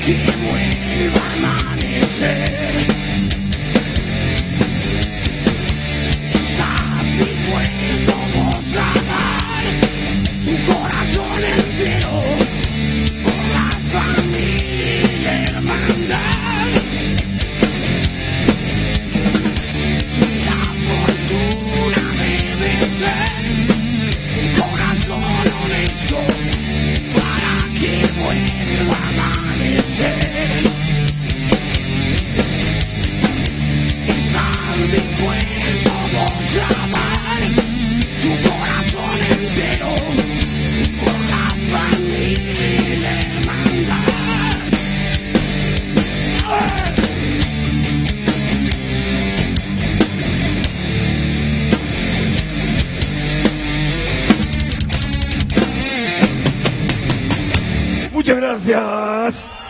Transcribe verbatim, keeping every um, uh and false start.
que vuelva a amanecer. ¿Estás dispuesto vos a dar tu corazón entero por la familia y la hermandad? Si la fortuna debe ser un corazón honesto para que vuelva a amanecer. ¿Estás dispuesto vos a dar tu corazón entero por la familia y la hermandad? Muchas gracias.